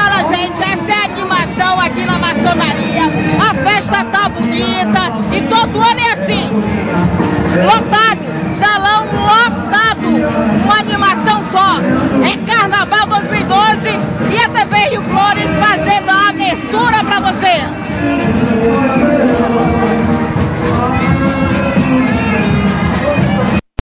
Fala, gente, essa é a animação aqui na maçonaria. A festa tá bonita e todo ano é assim. Lotado, salão lotado, uma animação só. É Carnaval 2012 e é